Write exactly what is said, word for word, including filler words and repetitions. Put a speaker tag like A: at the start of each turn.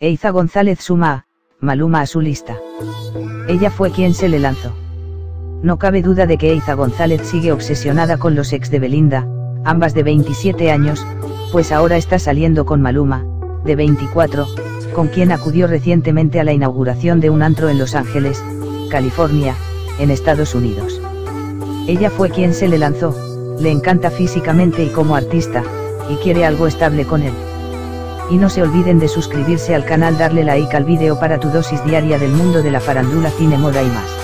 A: Eiza González suma a Maluma a su lista. Ella fue quien se le lanzó. No cabe duda de que Eiza González sigue obsesionada con los ex de Belinda, ambas de veintisiete años, pues ahora está saliendo con Maluma, de veinticuatro, con quien acudió recientemente a la inauguración de un antro en Los Ángeles, California, en Estados Unidos. Ella fue quien se le lanzó, le encanta físicamente y como artista, y quiere algo estable con él. Y no se olviden de suscribirse al canal, darle like al vídeo para tu dosis diaria del mundo de la farándula, cine, moda y más.